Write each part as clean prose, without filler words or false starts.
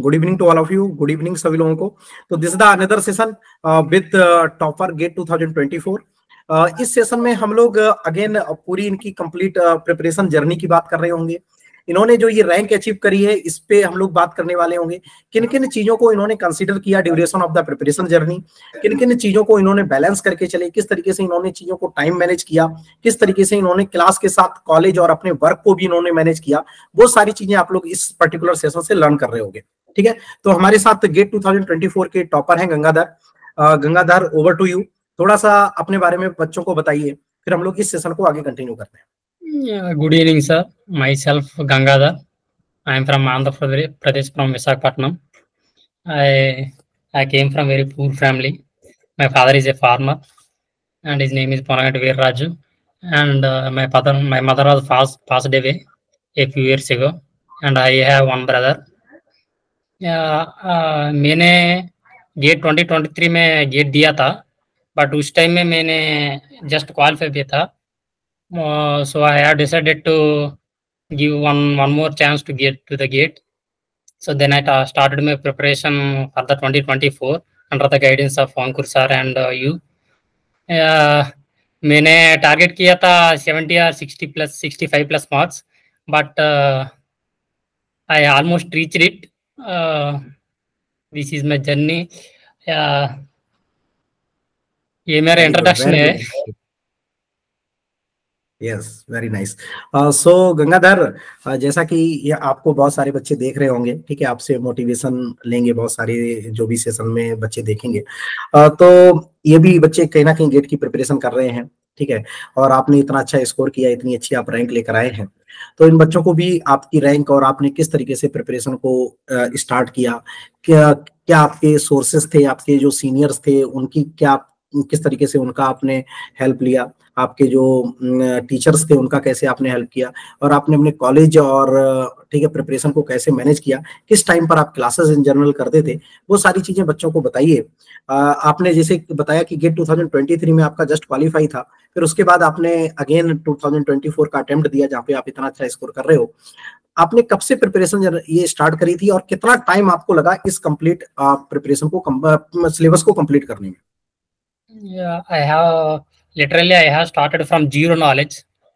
Good evening to all of you, good evening सभी लोगों को। तो this is the another session with topper GATE 2024। इस session में हम लोग अगेन पूरी इनकी कंप्लीट प्रिपरेशन जर्नी की बात कर रहे होंगे। इन्होंने जो ये रैंक अचीव करी है इस पे हम लोग बात करने वाले होंगे। किन किन चीजों को इन्होंने कंसीडर किया duration of the preparation journey, किन किन चीजों को इन्होंने बैलेंस करके चले, किस तरीके से इन्होंने चीजों को टाइम मैनेज किया, किस तरीके से इन्होंने क्लास के साथ कॉलेज और अपने वर्क को भी इन्होंने मैनेज किया, वो सारी चीजें आप लोग इस पर्टिकुलर सेशन से लर्न कर रहे होंगे। ठीक है, तो हमारे साथ गेट 2024 के टॉपर हैं Gangadhar. Gangadhar, over to you. थोड़ा सा अपने बारे में बच्चों को बताइए, फिर हम लोग इस सेशन को आगे कंटिन्यू करते हैं। Good evening, sir. Myself Gangadhar. I am from Andhra Pradesh, from Visakhapatnam. I came from very poor family. My father is a farmer, and his name is Ponagat Veerraju. And my mother was passed away a few years ago, and I have one brother. मैंने GATE 2023 में gate दिया था, but उस time में मैंने just qualify भी था. So I have decided to give one more chance to get to the gate. So then I started my preparation for the 2024 under the guidance of Ankur sir and you. मैंने target किया था 70 or 60 plus 65 plus marks, but I almost reached it. This is my journey. ये मेरा introduction है. Yes, very nice. So Gangadhar, जैसा कि ये आपको बहुत सारे बच्चे देख रहे होंगे, ठीक है, आपसे मोटिवेशन लेंगे बहुत सारे जो भी सेशन में बच्चे देखेंगे। तो ये भी बच्चे कहीं ना कहीं गेट की प्रिपरेशन कर रहे हैं, ठीक है, और आपने इतना अच्छा स्कोर किया, इतनी अच्छी आप रैंक लेकर आए हैं। तो इन बच्चों को भी आपकी रैंक और आपने किस तरीके से प्रिपरेशन को स्टार्ट किया, क्या आपके सोर्सेस थे, आपके जो सीनियर्स थे उनकी क्या, किस तरीके से उनका आपने हेल्प लिया, आपके जो टीचर्स थे उनका कैसे आपने हेल्प किया, और आपने अपने कॉलेज और ठीक है प्रिपरेशन को कैसे मैनेज किया, किस टाइम पर आप क्लासेस इन जनरल करते थे, वो सारी चीजें बच्चों को बताइए। आपने जैसे बताया कि गेट 2023 में आपका जस्ट क्वालिफाई था, फिर उसके बाद आपने अगेन 2024 का अटेम्प्ट दिया जहाँ पे आप इतना अच्छा स्कोर कर रहे हो। आपने कब से प्रिपरेशन ये स्टार्ट करी थी और कितना टाइम आपको लगा इस कंप्लीट प्रिपरेशन को, सिलेबस को कंप्लीट करने में? I have started from zero knowledge.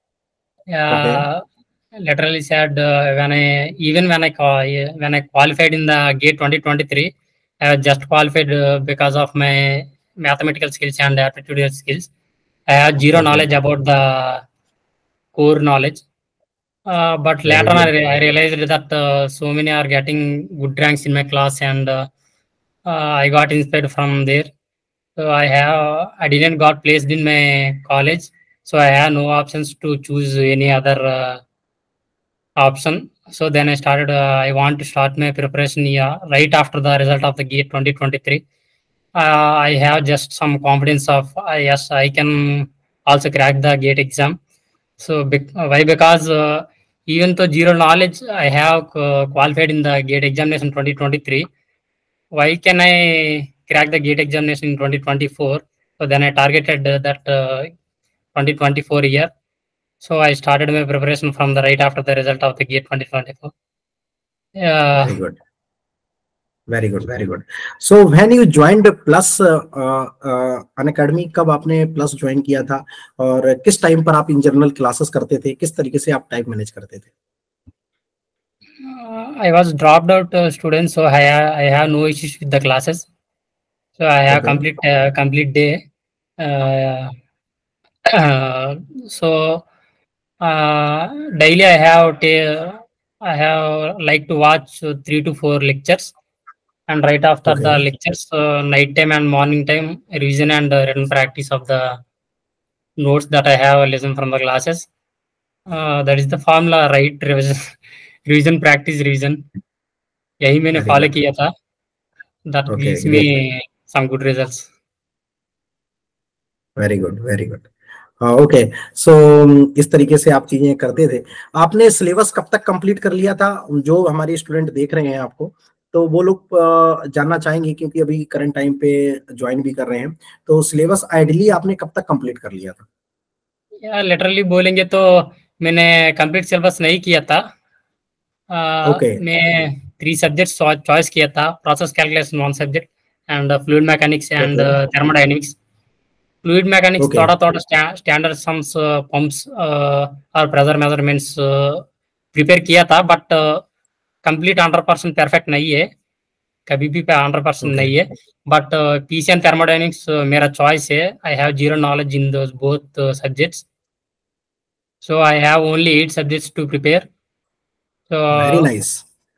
Literally said when I qualified in the gate 2023, I was just qualified because of my mathematical skills and aptitude skills. I had zero knowledge about the core knowledge. But later on I realized that so many are getting good ranks in my class, and I got inspired from there. So I didn't got placed in my college, so I had no options to choose any other option. So then I want to start my preparation right after the result of the GATE 2023. I have just some confidence of yes, I can also crack the GATE exam. So why? Because even though zero knowledge, I have qualified in the GATE examination 2023. Why can I crack the GATE examination in 2024? So then I targeted that 2024 year. So I started my preparation from the right after the result of the GATE 2024. Very good. Very good, very good. So when you joined Plus Unacademy, कब आपने Plus join किया था और किस time पर आप in general classes करते थे, किस तरीके से आप टाइम मैनेज करते थे? I was dropped out student, so I have no issues with the classes. So I have complete day. So daily I have like to watch 3 to 4 lectures, and right after the lectures, night time and morning time, revision and written practice of the notes that I have listened from the classes. That is the formula, right? Revision, practice, revision. यही मैंने follow किया था. That gives me some good results. Very good, very good. Okay, so इस तरीके से आप चीजें करते थे। आपने सिलेबस कब तक कंप्लीट कर लिया था? जो हमारे स्टूडेंट देख रहे हैं आपको, तो वो लोग जानना चाहेंगे क्योंकि अभी करंट टाइम पे ज्वाइन भी कर रहे हैं, तो सिलेबस आइडियली आपने कब तक कंप्लीट कर लिया था? या लिटरली बोलेंगे तो मैंने कंप्लीट सिलेबस नहीं किया था. मैं 3 सब्जेक्ट्स चॉइस किया था, process calculation 1 subject and fluid mechanics and thermodynamics. Fluid mechanics थोड़ा थोड़ा स्टैंडर्ड सम्स, पंप्स और प्रेशर मेजरमेंट्स प्रिपेयर किया था, बट कंप्लीट 100% परफेक्ट नहीं है, कभी भी 100% नहीं है। बट पीसी एंड थर्मोडायनेमिक्स मेरा चॉइस है। I have zero knowledge in those both subjects, so I have only 8 subjects to prepare. So very nice.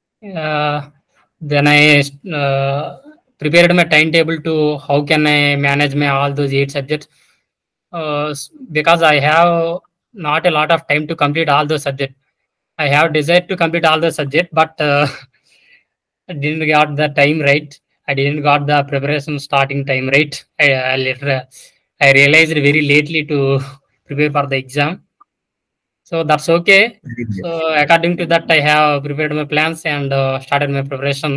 Then I prepared my timetable to how can I manage my all those 8 subjects, because I have not a lot of time to complete all those subjects. I have desire to complete all the subjects, but I didn't got the time right. I didn't got the preparation starting time right. I realized very lately to prepare for the exam. So that's okay. So according to that, I have prepared my plans and started my preparation.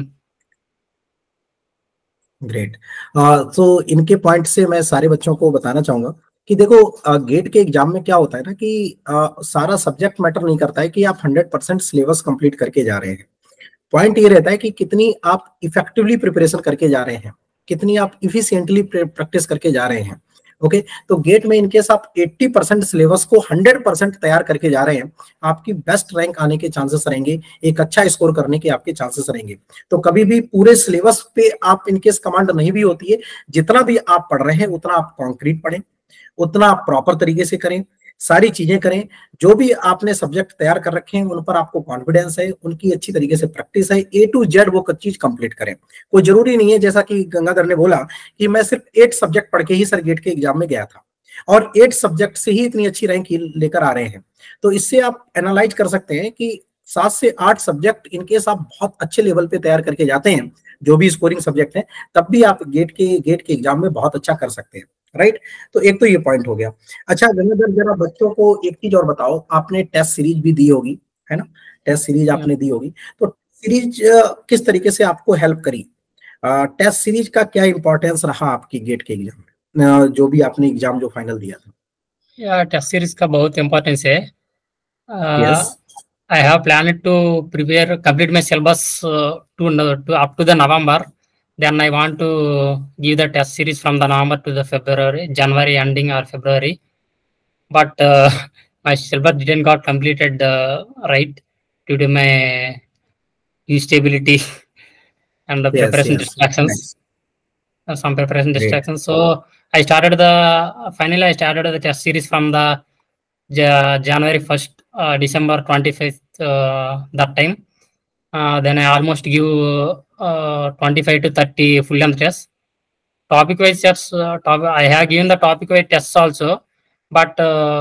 Great. तो इनके point से मैं सारे बच्चों को बताना चाहूंगा कि देखो, गेट के एग्जाम में क्या होता है ना कि सारा सब्जेक्ट मैटर नहीं करता है कि आप 100% सिलेबस कंप्लीट करके जा रहे हैं। पॉइंट ये रहता है कि कितनी आप इफेक्टिवली प्रिपरेशन करके जा रहे हैं, कितनी आप इफिशिएंटली प्रैक्टिस करके जा रहे हैं। ओके, तो गेट में इनकेस आप 80% सिलेबस को 100% तैयार करके जा रहे हैं, आपकी बेस्ट रैंक आने के चांसेस रहेंगे, एक अच्छा स्कोर करने के आपके चांसेस रहेंगे। तो कभी भी पूरे सिलेबस पे आप इनकेस कमांड नहीं भी होती है, जितना भी आप पढ़ रहे हैं उतना आप कॉन्क्रीट पढ़ें, उतना आप प्रॉपर तरीके से करें, सारी चीजें करें। जो भी आपने सब्जेक्ट तैयार कर रखे हैं उन पर आपको कॉन्फिडेंस है, उनकी अच्छी तरीके से प्रैक्टिस है, ए टू जेड वो चीज कंप्लीट करें। कोई जरूरी नहीं है, जैसा कि गंगाधर ने बोला कि मैं सिर्फ 8 सब्जेक्ट पढ़ के ही सर गेट के एग्जाम में गया था और 8 सब्जेक्ट से ही इतनी अच्छी रैंक लेकर आ रहे हैं। तो इससे आप एनालाइज कर सकते हैं कि 7 से 8 सब्जेक्ट इनकेस आप बहुत अच्छे लेवल पे तैयार करके जाते हैं, जो भी स्कोरिंग सब्जेक्ट है, तब भी आप गेट के एग्जाम में बहुत अच्छा कर सकते हैं। राइट, तो एक तो ये पॉइंट हो गया। अच्छा गंगाधर, जरा बच्चों को एक चीज और बताओ, आपने टेस्ट सीरीज भी दी होगी, है ना? टेस्ट सीरीज आपने दी होगी, तो सीरीज किस तरीके से आपको हेल्प करी? टेस्ट सीरीज का क्या इंपॉर्टेंस रहा आपकी गेट के एग्जाम में, जो भी आपने एग्जाम जो फाइनल दिया था? या टेस्ट सीरीज का बहुत इंपॉर्टेंस है। Yes, I have planned to prepare, complete my syllabus to up to the November. Then I want to give the test series from the November to the February, January ending or February. But my syllabus didn't got completed right due to my instability and the preparation distractions. Some preparation distractions. So I started finally I started the test series from the January 1st, December 25th, that time. Then I almost give 25 to 30 full length tests. Topic wise tests, I have given the topic wise tests also, but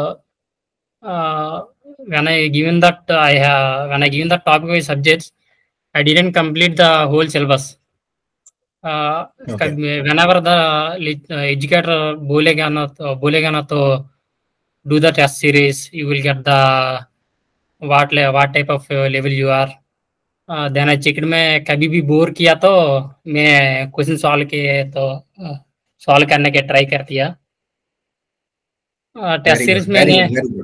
when I given that topic wise subjects, I didn't complete the whole syllabus. Whenever the educator बोलेगा ना तो do the test series, you will get the what type of level you are. Then I checked, मैं कभी भी bore किया तो मैं question solve करने के ट्राई कर दिया। टेस्ट सीरीज में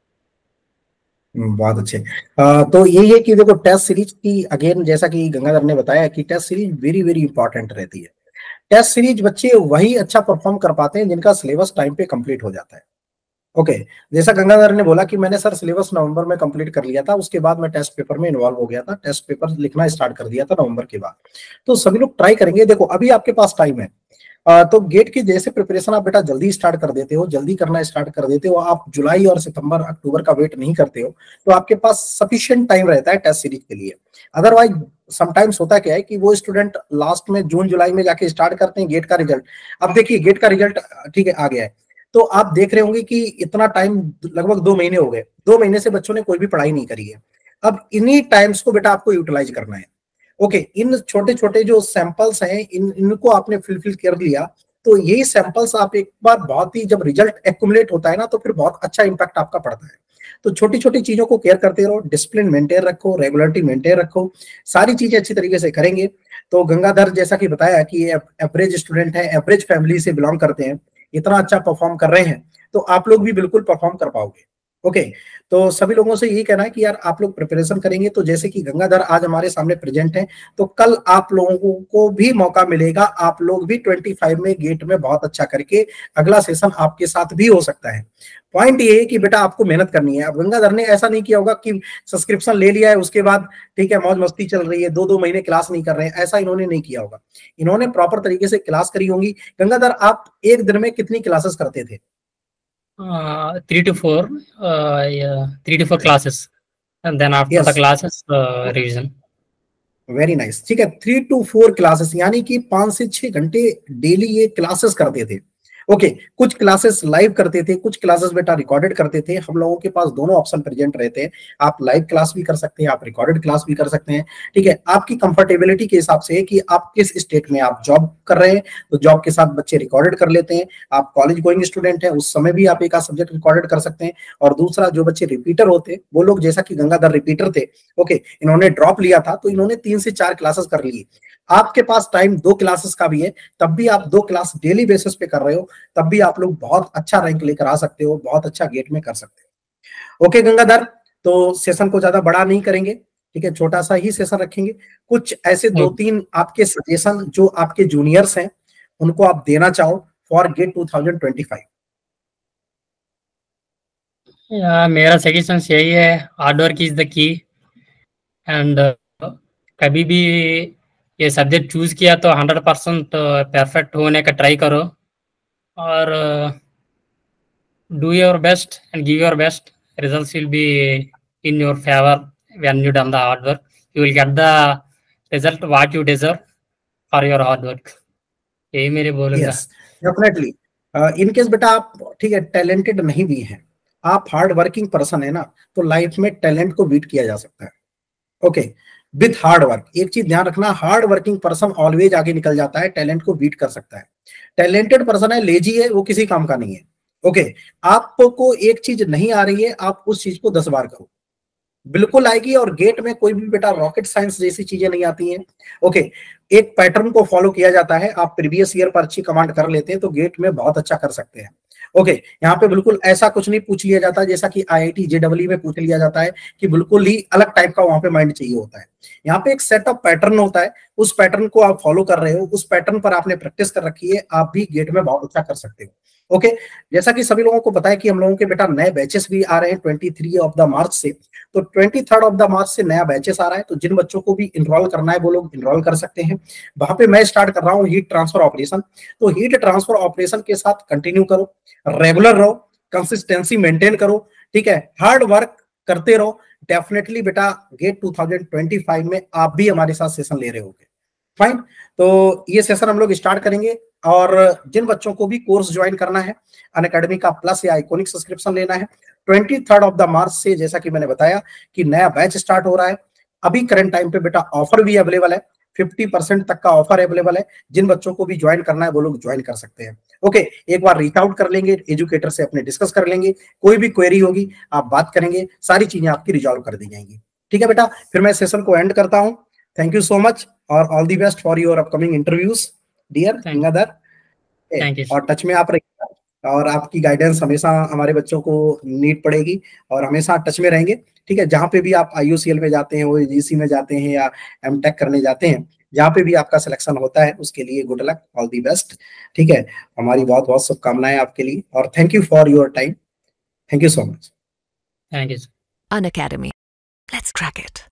बहुत अच्छे। तो यही है कि देखो टेस्ट सीरीज की, अगेन जैसा कि गंगाधर ने बताया कि test series very very important रहती है। टेस्ट सीरीज बच्चे वही अच्छा परफॉर्म कर पाते हैं जिनका सिलेबस टाइम पे कंप्लीट हो जाता है। ओके, जैसा गंगाधर ने बोला कि मैंने सर सिलेबस नवंबर में कंप्लीट कर लिया था, उसके बाद मैं टेस्ट पेपर में इन्वॉल्व हो गया था, टेस्ट पेपर लिखना स्टार्ट कर दिया था नवंबर के बाद। तो सभी लोग ट्राई करेंगे, देखो अभी आपके पास टाइम है। तो गेट की जैसे प्रिपरेशन आप बेटा जल्दी स्टार्ट कर देते हो, जल्दी करना स्टार्ट कर देते हो, आप जुलाई और सितंबर अक्टूबर का वेट नहीं करते हो, तो आपके पास सफिशिएंट टाइम रहता है टेस्ट सीरीज के लिए। अदरवाइज समटाइम्स होता क्या है कि वो स्टूडेंट लास्ट में जून जुलाई में जाके स्टार्ट करते हैं गेट का रिजल्ट। अब देखिए गेट का रिजल्ट ठीक है आ गया है, तो आप देख रहे होंगे कि इतना टाइम लगभग 2 महीने हो गए, 2 महीने से बच्चों ने कोई भी पढ़ाई नहीं करी है। अब इन्हीं टाइम्स को बेटा आपको यूटिलाइज करना है। ओके, इन छोटे छोटे जो सैंपल्स हैं इनको आपने फिल कर लिया, तो यही सैंपल्स आप एक बार बहुत ही जब रिजल्ट एक्यूमुलेट होता है ना, तो फिर बहुत अच्छा इंपैक्ट आपका पड़ता है। तो छोटी छोटी चीजों को केयर करते रहो, डिसिप्लिन मेंटेन रखो, रेगुलरिटी मेंटेन रखो, सारी चीजें अच्छी तरीके से करेंगे। तो गंगाधर जैसा कि बताया कि एवरेज स्टूडेंट है, एवरेज फैमिली से बिलोंग करते हैं, इतना अच्छा परफॉर्म कर रहे हैं, तो आप लोग भी बिल्कुल परफॉर्म कर पाओगे। ओके, तो सभी लोगों से यही कहना है कि यार आप लोग प्रिपरेशन करेंगे तो जैसे कि गंगाधर आज हमारे सामने प्रेजेंट है, तो कल आप लोगों को भी मौका मिलेगा, आप लोग भी 25 में गेट में बहुत अच्छा करके अगला सेशन आपके साथ भी हो सकता है। पॉइंट ये है कि बेटा आपको मेहनत करनी है। अब गंगाधर ने ऐसा नहीं किया होगा कि सब्सक्रिप्शन ले लिया है उसके बाद ठीक है मौज मस्ती चल रही है, 2-2 महीने क्लास नहीं कर रहे हैं, ऐसा इन्होंने नहीं किया होगा। इन्होंने प्रॉपर तरीके से क्लास करी होंगी। गंगाधर आप एक दिन में कितनी क्लासेस करते थे? 3 to 4, yeah, 3 to 4 classes, and then after the yes, classes, revision. Very nice. ठीक है, 3 to 4 क्लासेस यानी कि 5 से 6 घंटे डेली ये क्लासेस करते थे। ओके, कुछ क्लासेस लाइव करते थे, कुछ क्लासेस बेटा रिकॉर्डेड करते थे। हम लोगों के पास दोनों ऑप्शन प्रेजेंट रहते हैं, आप लाइव क्लास भी कर सकते हैं, आप रिकॉर्डेड क्लास भी कर सकते हैं। ठीक है, आपकी कंफर्टेबिलिटी के हिसाब से कि आप किस स्टेट में आप जॉब कर रहे हैं, तो जॉब के साथ बच्चे रिकॉर्डेड कर लेते हैं। आप कॉलेज गोइंग स्टूडेंट है, उस समय भी आप एक आध सब्जेक्ट रिकॉर्डेड कर सकते हैं। और दूसरा, जो बच्चे रिपीटर होते हैं वो लोग, जैसा कि गंगाधर रिपीटर थे, ओके, इन्होंने ड्रॉप लिया था तो इन्होंने 3 से 4 क्लासेस कर ली। आपके पास टाइम 2 क्लासेस का भी है, तब भी आप 2 क्लास डेली बेसिस पे कर रहे हो, तब भी आप लोग बहुत अच्छा रैंक लेकर आ सकते हो, बहुत अच्छा गेट में कर सकते हो। ओके गंगाधर, तो सेशन को ज्यादा बड़ा नहीं करेंगे, ठीक है, छोटा सा ही सेशन रखेंगे। कुछ ऐसे 2-3 आपके सजेशन जो आपके जूनियर्स हैं उनको आप देना चाहो फॉर गेट 2025। मेरा सजेशन यही है, hard work is the key. And कभी भी ये सब्जेक्ट चूज किया तो 100% परफेक्ट होने का ट्राई करो, और do your best and give your best. Results will be in your favor when you done the hard work. You will get the result what you deserve for your hard work. यही मेरे बोलूंगा। Yes, definitely. In case बेटा आप ठीक है talented नहीं भी हैं, आप हार्ड वर्किंग पर्सन है ना, तो लाइफ में टैलेंट को बीट किया जा सकता है। Okay, with hard work. एक चीज ध्यान रखना, हार्ड वर्किंग पर्सन ऑलवेज आगे निकल जाता है, टैलेंट को बीट कर सकता है। टैलेंटेड पर्सन है, लेजी है, वो किसी काम का नहीं है। ओके, आपको एक चीज नहीं आ रही है, आप उस चीज को 10 बार करो, बिल्कुल आएगी। और गेट में कोई भी बेटा रॉकेट साइंस जैसी चीजें नहीं आती हैं। ओके, एक पैटर्न को फॉलो किया जाता है, आप प्रीवियस ईयर पर अच्छी कमांड कर लेते हैं तो गेट में बहुत अच्छा कर सकते हैं। ओके, यहाँ पे बिल्कुल ऐसा कुछ नहीं पूछ लिया जाता जैसा कि IIT JEE में पूछ लिया जाता है कि बिल्कुल ही अलग टाइप का वहां पे माइंड चाहिए होता है। यहाँ पे एक सेट ऑफ पैटर्न होता है, उस पैटर्न को आप फॉलो कर रहे हो, उस पैटर्न पर आपने प्रैक्टिस कर रखी है, आप भी गेट में बहुत अच्छा कर सकते हो। ओके, जैसा कि सभी लोगों को पता है कि हम लोगों के बेटा नए बैचेस भी आ रहे हैं 23 ऑफ द मार्च से, तो 23 ऑफ द मार्च से नया बैचेस आ रहा है, तो जिन बच्चों को भी इनरोल करना है वो लोग इनरोल कर सकते हैं। वहां पे मैं स्टार्ट कर रहा हूँ हीट ट्रांसफर ऑपरेशन, तो हीट ट्रांसफर ऑपरेशन के साथ कंटिन्यू करो, रेगुलर रहो, कंसिस्टेंसी मेंटेन करो, ठीक है, हार्ड वर्क करते रहो। डेफिनेटली बेटा गेट 2025 में आप भी हमारे साथ सेशन ले रहे होगे। फाइन, तो ये सेशन हम लोग स्टार्ट करेंगे। और जिन बच्चों को भी कोर्स ज्वाइन करना है, अनअकैडमी का प्लस या आइकॉनिक सब्सक्रिप्शन लेना है, 23 ऑफ द मार्च से जैसा कि मैंने बताया कि नया बैच स्टार्ट हो रहा है। अभी करंट टाइम पे बेटा ऑफर भी अवेलेबल है, 50% तक का ऑफर अवेलेबल है। जिन बच्चों को भी ज्वाइन करना है वो लोग ज्वाइन कर सकते हैं। ओके, एक बार रीच आउट कर लेंगे, एजुकेटर से अपने डिस्कस कर लेंगे, कोई भी क्वेरी होगी आप बात करेंगे, सारी चीजें आपकी रिजॉल्व कर दी जाएंगी। ठीक है बेटा, फिर मैं सेशन को एंड करता हूँ। थैंक यू सो मच और all the best for your upcoming interviews dear Gangadhar. Thank you. और टच में आप रहिएगा और आपकी गाइडेंस हमेशा हमारे बच्चों को नीड पड़ेगी और हमेशा टच में रहेंगे। ठीक है, जहाँ पे भी आप IUCL में जाते हैं, OAGC में जाते हैं या MTech करने जाते हैं, जहाँ पे भी आपका सिलेक्शन होता है उसके लिए good luck, all the best. ठीक है, हमारी बहुत बहुत शुभकामनाएं आपके लिए और thank you for your time. Thank you so much. Thank you. Unacademy. Let's crack it.